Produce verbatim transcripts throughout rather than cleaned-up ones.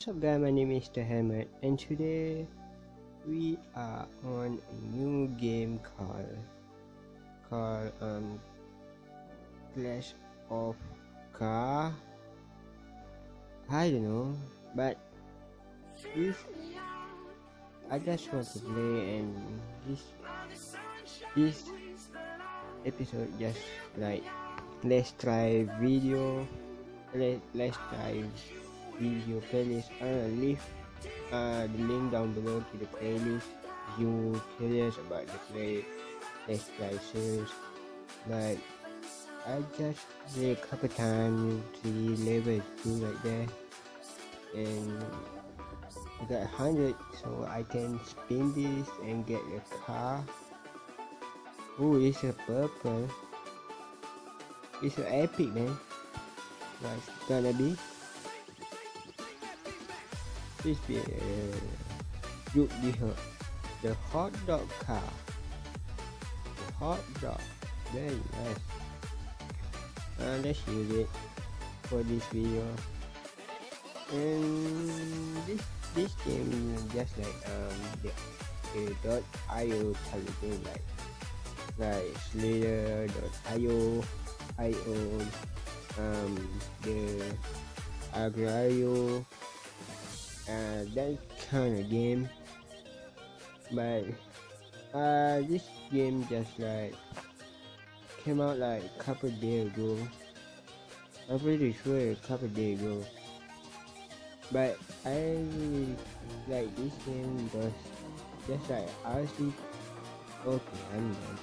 What's up guys, my name is The Helmet and today we are on a new game called called um Clash of Car. I don't know, but this I just want to play, and this this episode just like let's try video let, let's try video playlist. I'll leave uh, the link down below to the playlist. You curious about the play let's try series, but I just play a couple times to level two like that, and I got one hundred, so I can spin this and get a car. Oh, it's a purple. It's an epic, man. What's gonna be? This be uh, you the the hot dog car. The hot dog, very nice. Uh, let's use it for this video. And this this game just like um the, the dot io kind of game, like like Slayer dot io, io, um the Agrario. Uh, that kind of game, but uh, this game just like came out like a couple days ago. I'm pretty sure a couple days ago, but I really like this game because just like R C. Okay, I'm done.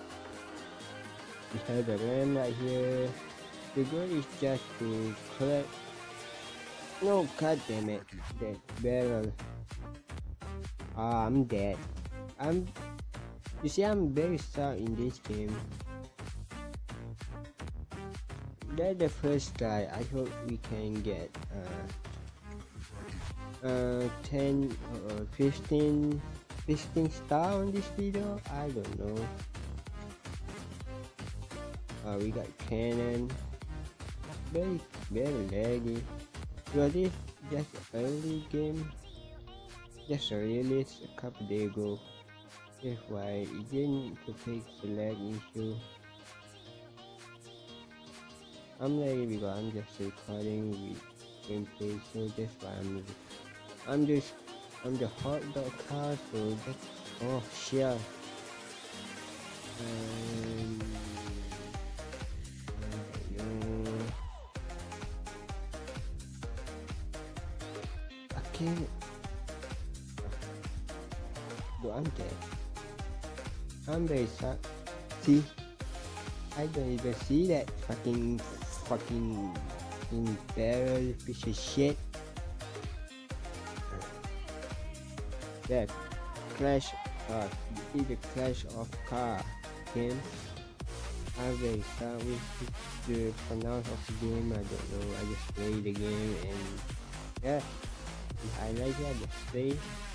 We have the RAM right here. The goal is just to collect. No, god damn it. That barrel. Ah, I'm dead. I'm. You see, I'm very stuck in this game. That's the first try. I hope we can get uh, uh ten or fifteen, fifteen star on this video. I don't know. Uh, we got cannon. Very, very laggy. Well, this just early game, just released a couple days ago. That's why it didn't fix the lag issue. I'm lazy because I'm just recording with gameplay, so that's why I'm I'm just I'm the hot dog car, so that's oh shit. Um, Dude, I'm dead. I'm very sad. See? I don't even see that fucking fucking fucking barrel piece of shit. That Clash uh this is the Clash of Car game. I'm very sad with the pronounce of the game. I don't know. I just play the game and yeah. I like that display.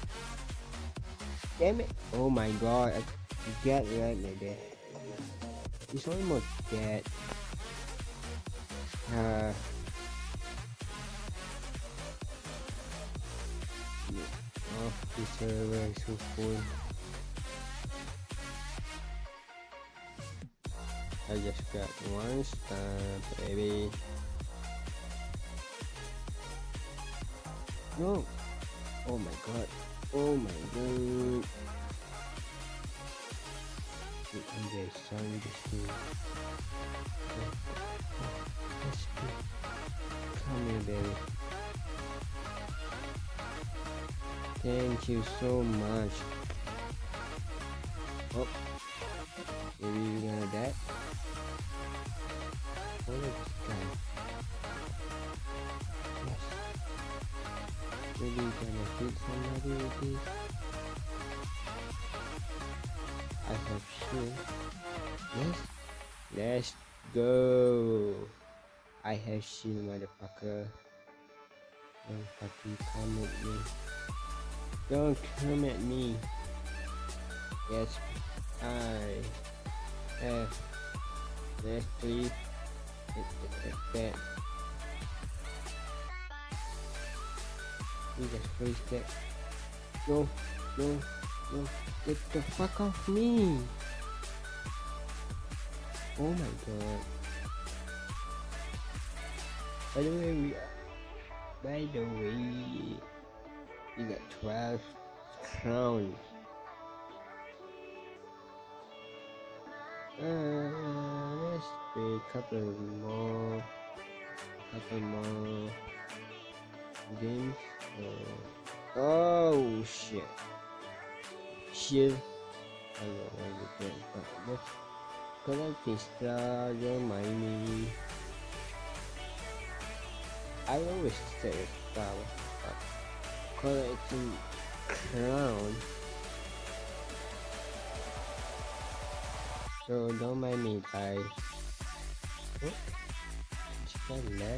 Damn it! Oh my god! I get right like that. It's almost dead. Uh. Oh, this server is so full. I just got one star, baby. No! Oh my god! Oh my god! I'm very sorry this game. Let's go. Come here, baby. Thank you so much. Oh, maybe you're gonna die. Oh, look at this guy. Maybe you're gonna hit somebody with this. I have shield. Yes. Let's go. I have shield, motherfucker. Don't fucking come at me. Don't come at me. Yes. I have. Let's please. That. We just freeze that. No, no, no. Get the fuck off me. Oh my god. By the way, we by the way, we got twelve crowns. Uh, let's play a couple more, couple more games. Uh, oh shit, shit. I don't know why you can, but let's collecting star. Don't mind me. I always say star, but collecting crown. So don't mind me, guys. Oh, chicken leg.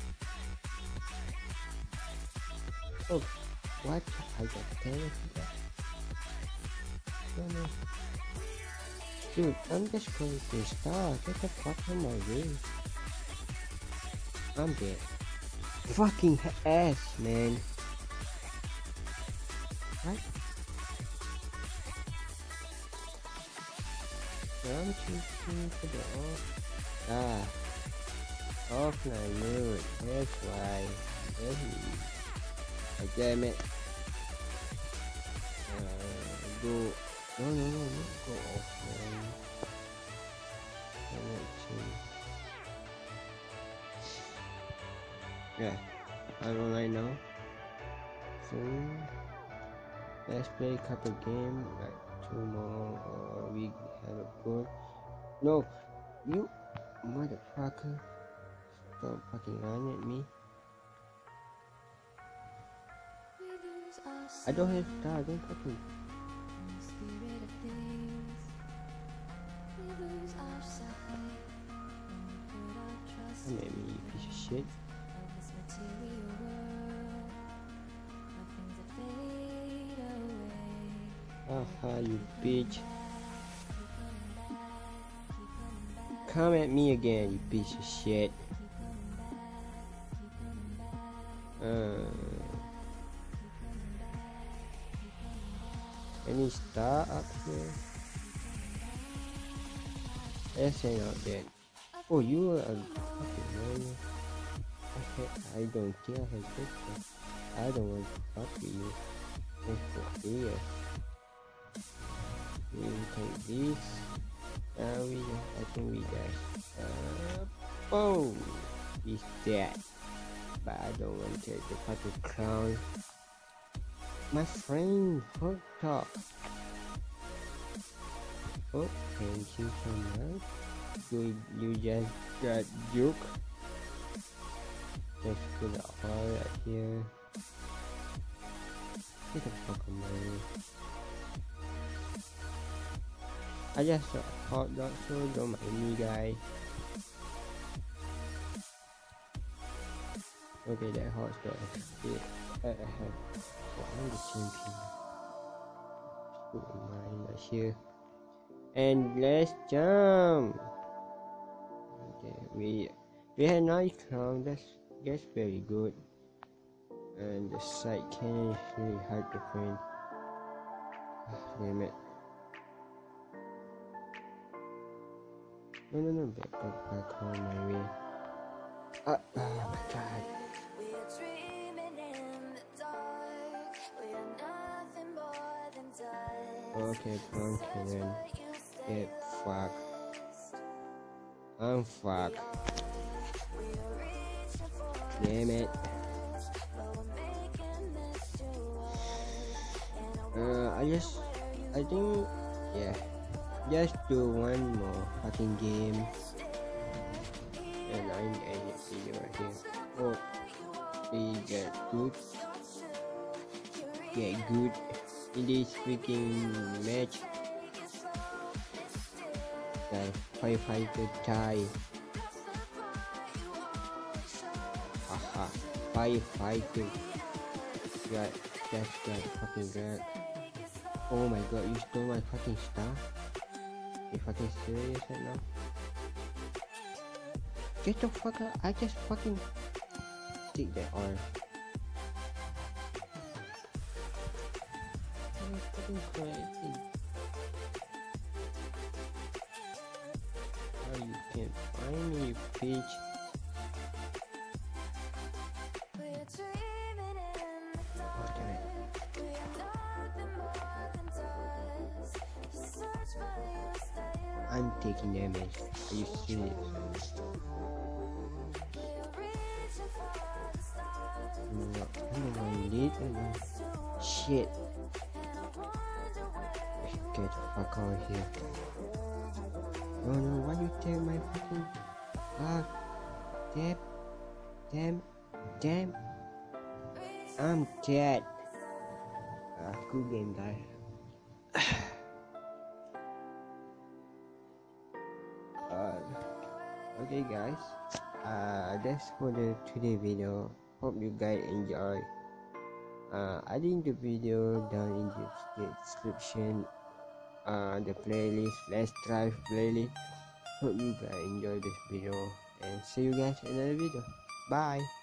Oh, what? I got ten of that. No, no. Dude, I'm just going to start. Get the fuck out of my way. I'm dead. Fucking ass, man. What? I'm choosing for the off. Ah. Offline mode. That's why. Oh, damn it. Uh, go. No, no, no, no. Go offline. I want to. Yeah. I'm online now. So, let's play a couple games. Like two more. Or we have a good. No. You motherfucker. Stop fucking lying at me. I don't have star, don't fucking. Come at me, you piece of shit. Aha, you bitch. Come at me again, you piece of shit. Uh, any star up here? Let's hang out then. Oh, you are a fucking man. I, I don't care how good. I don't want to fuck with you. It's the ear. We take this. Uh, we, I think we got. Uh, boom! He's dead. But I don't want to take the fucking crown. My friend, hot talk. Oh, thank you so much. You, you just got juke. Let's put it all right here. Get the fuck on my way. I just saw a hot dog, so don't mind me, guys. Okay, that hot dog. Yeah, uh, well, I'm the champion. Put mine right here. And let's jump. Okay, we we had nice crown. That's that's very good. And the side cannon is really hard to find. Damn it. No, no, no, back up, back on my way. Ah, oh my god. Okay, crown cannon. Get fucked. I'm fucked. Damn it. Uh, I just, I think, yeah, just do one more fucking game, and I end the video right here. Oh, we get good, get good in this freaking match. Guys, firefighter die. Haha, firefighter. God, that's like fucking good. Oh my god, you stole my fucking stuff? You fucking serious right now? Get the fuck out, I just fucking take that arm. fucking crazy. How you can find me, bitch? I'm taking damage. Are you serious? No, I'm gonna need it. Shit. Get the fuck out of here. Oh no, why you take my fucking fuck? Damn, damn, damn. I'm dead. Ah, good game, guys. uh, okay, guys. Uh, that's for the today video. Hope you guys enjoy. Uh, I link the video down in the description. Uh, the playlist, Let's Drive playlist. Hope you guys enjoy this video and see you guys in another video. Bye.